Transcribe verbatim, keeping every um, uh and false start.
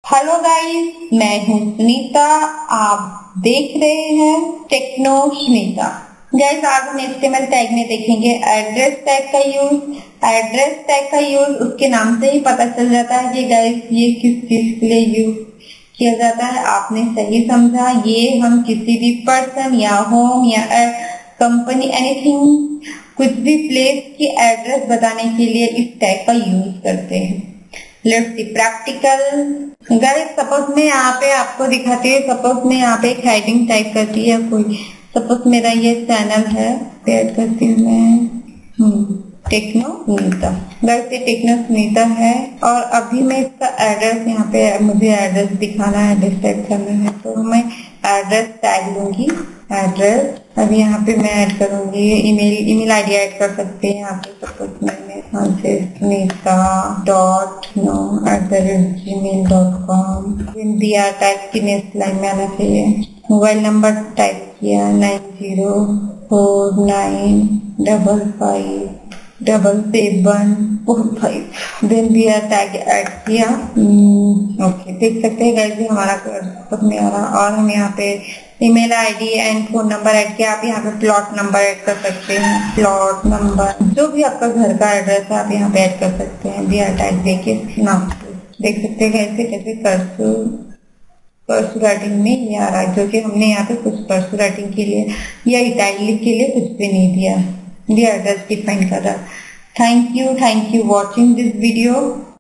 Hello guys, मैं हूँ सुनीता। आप देख रहे हैं टेक्नो सुनीता। गाइस, आज हम एचटीएमएल टैग में देखेंगे एड्रेस टैग का यूज। एड्रेस टैग का यूज उसके नाम से ही पता चल जाता है कि गाइस ये किस चीज के लिए यूज किया जाता है। आपने सही समझा, ये हम किसी भी पर्सन या होम या कंपनी एनीथिंग कुछ भी प्लेस की एड्रेस बताने के लिए इस टैग का यूज करते हैं। Let's see practical. Guys, suppose मैं यहाँ पे आपको दिखाती हूँ। सपोज मैं यहाँ पे एक हेडिंग टाइप करती है कोई। सपोज मेरा ये चैनल है, ऐड करती हूँ मैं टेक्नो सुनीता। गाइस, ये टेक्नो सुनीता है और अभी मैं इसका एड्रेस यहाँ पे मुझे एड्रेस दिखाना है, एड्रेस टाइप करना है, तो मैं एड्रेस टैग लूंगी। एड्रेस अभी यहाँ पे मैं ऐड करूंगी ईमेल ईमेल आईडी ऐड कर सकते हैं। यहाँ पे सपोज मैंने यहाँ से Sunita dot no at the rate gmail dot com दिया। टाइप की नेक्स्ट लाइन में आना चाहिए। मोबाइल नंबर टाइप किया nine zero four nine double five double seven four five. Then दिया टैग ऐड किया। ओके, देख सकते हैं गाइस हमारा सब में आ रहा। और हम यहाँ पे email ID and phone number add किया। आप यहाँ पे प्लॉट नंबर ऐड कर सकते हैं। प्लॉट नंबर जो भी आपका घर का एड्रेस है आप यहाँ पे ऐड कर सकते हैं। दिया टैग देखिए नाम देख सकते हैं कैसे कैसे कर्सू कर्सू राइटिंग में ये आ रहा है, क्योंकि हमने यहाँ पे कुछ कर्सू राइटिंग के लिए या इटैलिक के लिए कुछ भी नहीं दिया। दिया एड्रेस डिफाइन कर रहा। Thank you thank you watching this video.